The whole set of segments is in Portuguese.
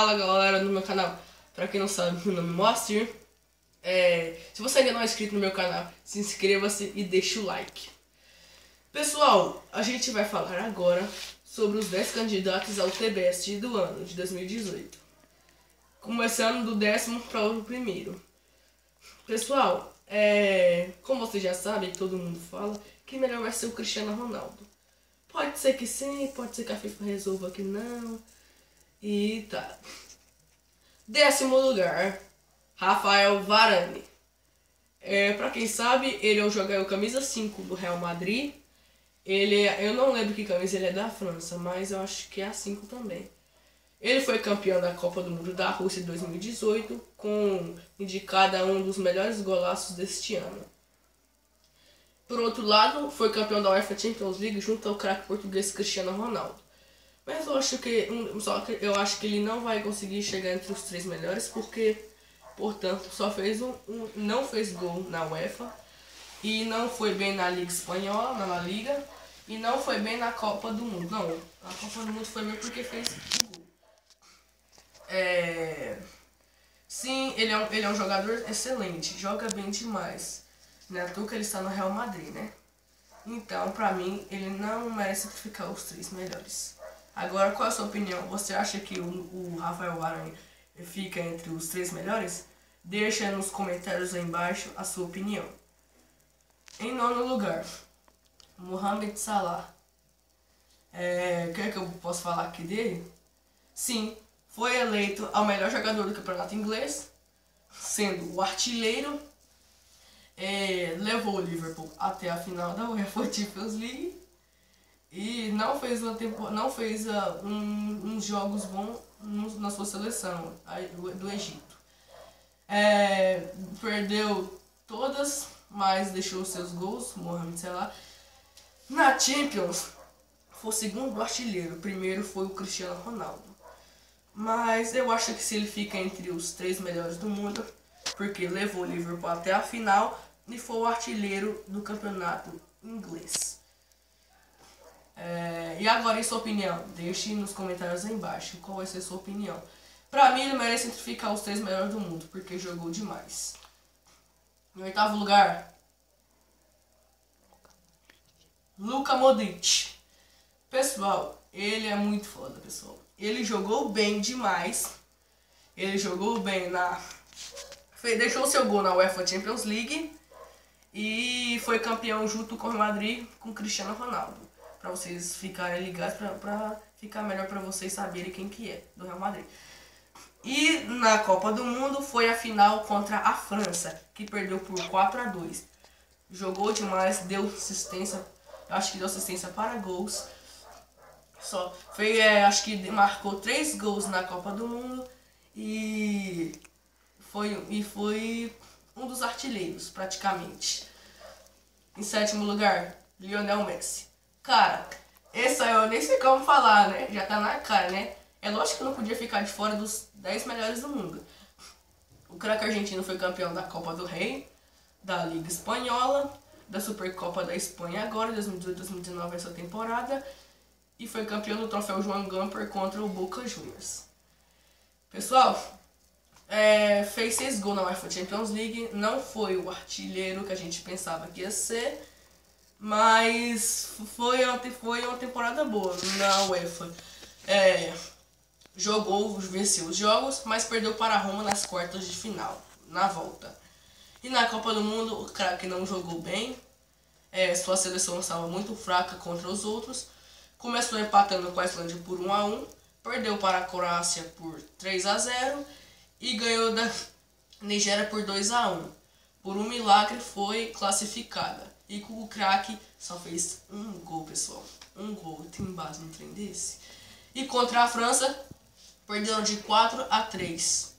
Fala galera do meu canal, pra quem não sabe, meu nome é Moacir. Se você ainda não é inscrito no meu canal, se inscreva-se e deixe o like. Pessoal, a gente vai falar agora sobre os 10 candidatos ao TBS do ano de 2018. Começando do 10º para o primeiro. Pessoal, como vocês já sabem, todo mundo fala que melhor vai ser o Cristiano Ronaldo. Pode ser que sim, pode ser que a FIFA resolva que não. E tá. 10º lugar, Rafael Varane. Pra quem sabe, ele é o jogador camisa 5 do Real Madrid. Eu não lembro que camisa ele é da França, mas eu acho que é a 5 também. Ele foi campeão da Copa do Mundo da Rússia em 2018, indicado a um dos melhores golaços deste ano. Por outro lado, foi campeão da UEFA Champions League junto ao craque português Cristiano Ronaldo. Mas eu acho que ele não vai conseguir chegar entre os 3 melhores, porque, portanto, não fez gol na UEFA, e não foi bem na Liga Espanhola, na La Liga, e não foi bem na Copa do Mundo. Não, a Copa do Mundo foi bem porque fez gol. Sim, ele é um jogador excelente, joga bem demais. Não é à toa que ele está no Real Madrid, né? Então, pra mim, ele não merece ficar os 3 melhores. Agora, qual é a sua opinião? Você acha que o Rafael Varane fica entre os 3 melhores? Deixa nos comentários aí embaixo a sua opinião. Em 9º lugar, Mohamed Salah. O que eu posso falar aqui dele? Sim, foi eleito ao melhor jogador do campeonato inglês, sendo o artilheiro. Levou o Liverpool até a final da UEFA Champions League. E não fez uns jogos bons na sua seleção do Egito. Perdeu todas, mas deixou seus gols, Mohamed Salah. Na Champions, foi o segundo artilheiro. O primeiro foi o Cristiano Ronaldo. Mas eu acho que se ele fica entre os 3 melhores do mundo, porque levou o Liverpool até a final e foi o artilheiro do campeonato inglês. E agora, em sua opinião? Deixe nos comentários aí embaixo qual vai ser a sua opinião. Pra mim, ele merece ficar os 3 melhores do mundo, porque jogou demais. Em 8º lugar, Luka Modric. Pessoal, ele é muito foda, pessoal. Ele jogou bem demais. Ele jogou bem deixou seu gol na UEFA Champions League. E foi campeão junto com o Madrid, com o Cristiano Ronaldo. Pra vocês ficarem ligados, pra ficar melhor pra vocês saberem quem que é do Real Madrid. E na Copa do Mundo foi a final contra a França, que perdeu por 4-2. Jogou demais, deu assistência, acho que deu assistência para gols. Acho que marcou 3 gols na Copa do Mundo e foi um dos artilheiros, praticamente. Em 7º lugar, Lionel Messi. Cara, esse aí eu nem sei como falar, né? Já tá na cara, né? É lógico que eu não podia ficar de fora dos 10 melhores do mundo. O craque argentino foi campeão da Copa do Rei, da Liga Espanhola, da Supercopa da Espanha agora, 2018-2019 essa temporada, e foi campeão do troféu Joan Gamper contra o Boca Juniors. Pessoal, fez 6 gols na UEFA Champions League, não foi o artilheiro que a gente pensava que ia ser, mas foi uma temporada boa na UEFA. Venceu os jogos, mas perdeu para a Roma nas quartas de final, na volta. E na Copa do Mundo, o craque não jogou bem, sua seleção estava muito fraca contra os outros. Começou empatando com a Islândia por 1-1, perdeu para a Croácia por 3-0 e ganhou da Nigéria por 2-1. Por um milagre foi classificada. E com o craque só fez um gol, pessoal. Um gol, tem base no trem desse. E contra a França, perderam de 4-3.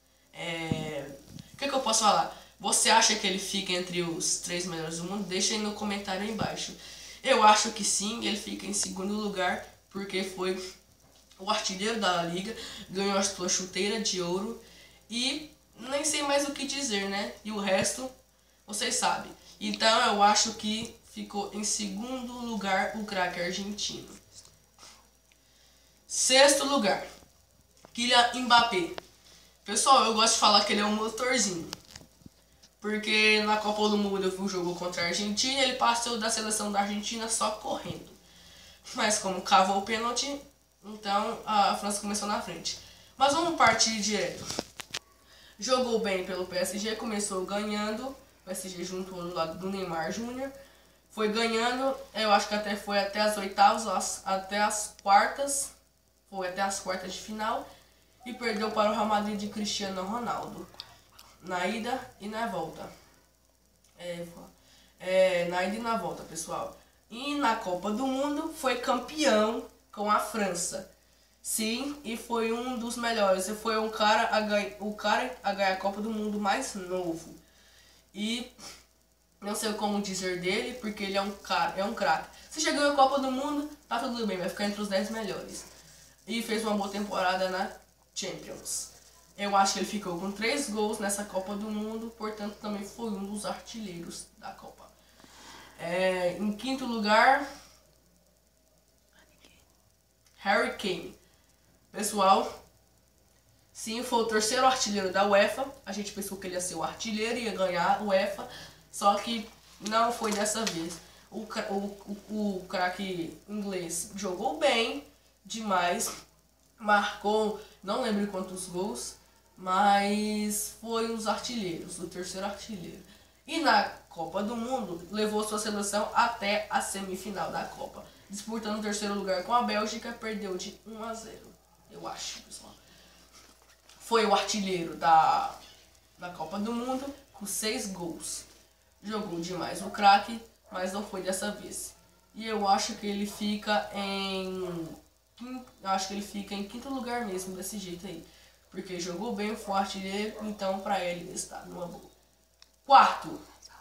O que eu posso falar? Você acha que ele fica entre os 3 melhores do mundo? Deixa aí no comentário aí embaixo. Eu acho que sim, ele fica em 2º lugar, porque foi o artilheiro da Liga, ganhou a sua chuteira de ouro e nem sei mais o que dizer, né? E o resto, vocês sabem. Então eu acho que ficou em 2º lugar o craque argentino. 6º lugar, Kylian Mbappé. Pessoal, eu gosto de falar que ele é um motorzinho. Porque na Copa do Mundo eu vi o jogo contra a Argentina e ele passou da seleção da Argentina só correndo. Mas como cavou o pênalti, então a França começou na frente. Mas vamos partir direto. Jogou bem pelo PSG, começou ganhando. O PSG junto do lado do Neymar Júnior. Foi ganhando, eu acho que até foi até as oitavas, até as quartas. Foi até as quartas de final. E perdeu para o Real Madrid de Cristiano Ronaldo. Na ida e na volta. Na ida e na volta, pessoal. E na Copa do Mundo foi campeão com a França. Sim, e foi um dos melhores. E foi o cara a ganhar a Copa do Mundo mais novo. E não sei como dizer dele, porque ele é um craque. Se já ganhou a Copa do Mundo, tá tudo bem, vai ficar entre os 10 melhores. E fez uma boa temporada na Champions. Eu acho que ele ficou com 3 gols nessa Copa do Mundo, portanto também foi um dos artilheiros da Copa. Em quinto lugar, Harry Kane. Pessoal, sim, foi o terceiro artilheiro da UEFA. A gente pensou que ele ia ser o artilheiro e ia ganhar a UEFA, só que não foi dessa vez. O craque inglês jogou bem demais, marcou, não lembro quantos gols, mas foi um dos artilheiros, o terceiro artilheiro. E na Copa do Mundo, levou sua seleção até a semifinal da Copa. Disputando o terceiro lugar com a Bélgica, perdeu de 1-0, eu acho, pessoal. Foi o artilheiro da Copa do Mundo, com 6 gols. Jogou demais o craque, mas não foi dessa vez. E eu acho que ele fica em quinto lugar mesmo, desse jeito aí. Porque jogou bem, foi artilheiro, então pra ele está numa boa. Quarto,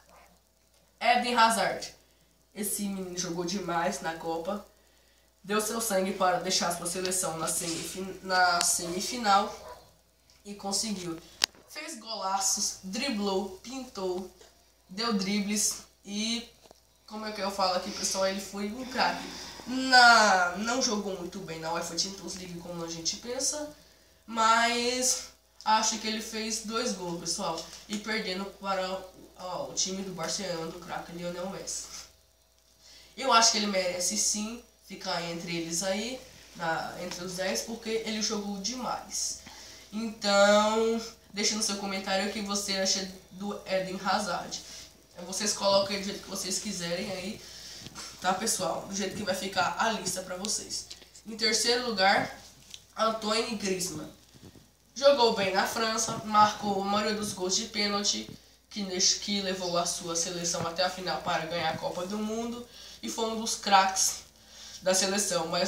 Eden Hazard. Esse menino jogou demais na Copa. Deu seu sangue para deixar sua seleção na semifinal. E conseguiu. Fez golaços, driblou, pintou, deu dribles e... Como é que eu falo aqui, pessoal? Ele foi um craque. Não jogou muito bem na UEFA Champions League como a gente pensa, mas acho que ele fez 2 gols, pessoal, e perdendo para o time do Barcelona, do craque Lionel Messi. Eu acho que ele merece sim ficar entre eles aí, entre os 10, porque ele jogou demais. Então, deixe no seu comentário o que você acha do Eden Hazard. Vocês colocam do jeito que vocês quiserem aí, tá, pessoal? Do jeito que vai ficar a lista pra vocês. Em terceiro lugar, Antoine Griezmann. Jogou bem na França, marcou a maioria dos gols de pênalti, que levou a sua seleção até a final para ganhar a Copa do Mundo. E foi um dos craques da seleção, mas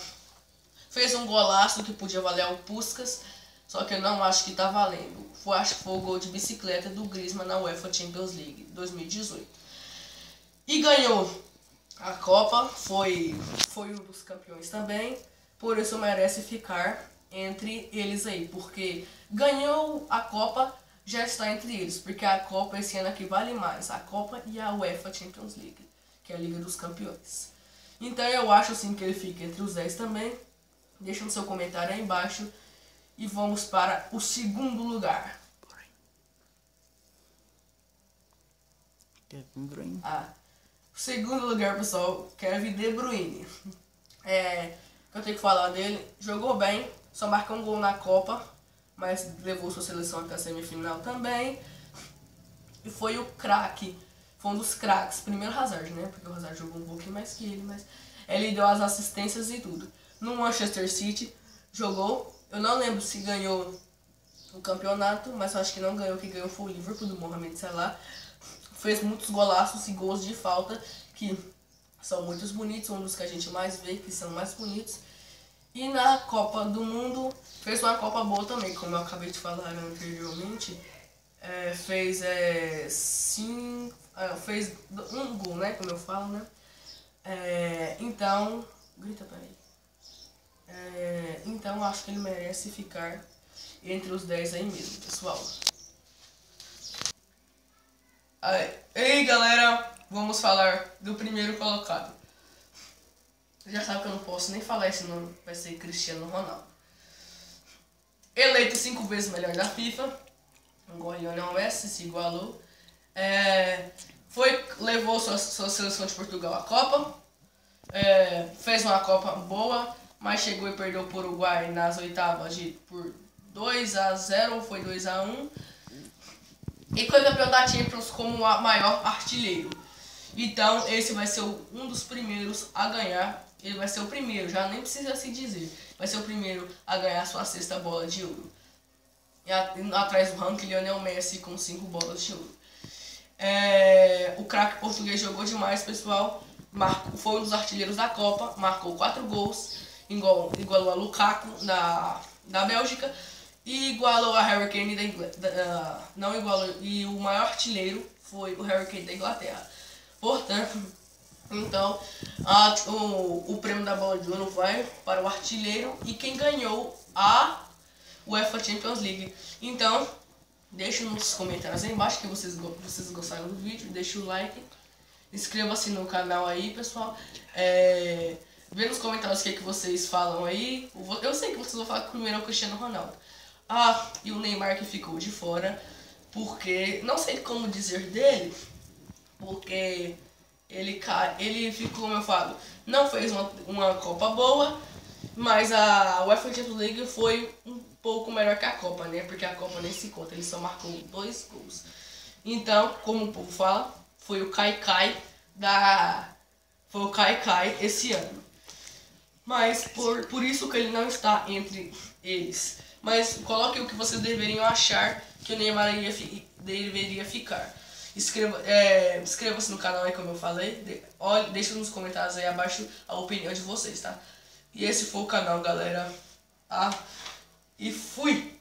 fez um golaço que podia valer o Puskás, só que eu não acho que tá valendo. Acho que foi o gol de bicicleta do Griezmann na UEFA Champions League 2018. E ganhou a Copa, foi um dos campeões também, por isso merece ficar entre eles aí, porque ganhou a Copa, já está entre eles, porque a Copa esse ano aqui vale mais, a Copa e a UEFA Champions League, que é a Liga dos Campeões. Então eu acho sim que ele fica entre os 10 também. Deixa no seu comentário aí embaixo. E vamos para o segundo lugar. Kevin De Bruyne. O segundo lugar, pessoal, Kevin De Bruyne. Eu tenho que falar dele. Jogou bem, só marcou um gol na Copa, mas levou sua seleção até a semifinal também. E foi o craque, foi um dos craques. Primeiro Hazard, né? Porque o Hazard jogou um pouquinho mais que ele, mas ele deu as assistências e tudo. No Manchester City, jogou. Eu não lembro se ganhou o campeonato, mas eu acho que não ganhou. Quem ganhou foi o Liverpool do Mohamed Salah. Fez muitos golaços e gols de falta, que são muito bonitos, um dos que a gente mais vê, que são mais bonitos. E na Copa do Mundo, fez uma Copa boa também, como eu acabei de falar anteriormente. Fez um gol, né, como eu falo, né. Então, grita pra ele. Então acho que ele merece ficar entre os 10 aí mesmo, pessoal. Ei, galera, vamos falar do primeiro colocado. Já sabe que eu não posso nem falar esse nome, vai ser Cristiano Ronaldo. eleito 5 vezes melhor da FIFA, igual Lionel Messi, se igualou. Levou sua seleção de Portugal à Copa, fez uma Copa boa, mas chegou e perdeu para o Uruguai nas oitavas por 2-0 ou foi 2-1. E foi campeão da Champions como o maior artilheiro. Então esse vai ser um dos primeiros a ganhar. Ele vai ser o primeiro, já nem precisa se dizer. Vai ser o primeiro a ganhar sua sexta bola de ouro. E atrás do ranking, Lionel Messi com 5 bolas de ouro. O craque português jogou demais, pessoal. Foi um dos artilheiros da Copa, marcou 4 gols, igualou a Lukaku da Bélgica e igualou a Harry Kane da Inglaterra. Não igualou, e o maior artilheiro foi o Harry Kane da Inglaterra. Portanto, então, o prêmio da bola de ouro vai para o artilheiro e quem ganhou a UEFA Champions League. Então, deixe nos comentários aí embaixo que vocês gostaram do vídeo, deixe o like, inscreva-se no canal aí, pessoal. Vê nos comentários o que vocês falam aí. Eu sei que vocês vão falar que primeiro é o Cristiano Ronaldo. E o Neymar que ficou de fora, porque, não sei como dizer dele, porque ele ficou, como eu falo, não fez uma Copa boa, mas a UEFA Champions League foi um pouco melhor que a Copa, né? Porque a Copa nem se conta, ele só marcou 2 gols. Então, como o povo fala, foi o Kai esse ano. Mas por isso que ele não está entre eles. Mas coloque o que vocês deveriam achar que o Neymar deveria ficar. Inscreva-se no canal aí, como eu falei. Deixa nos comentários aí abaixo a opinião de vocês, tá? E esse foi o canal, galera. E fui!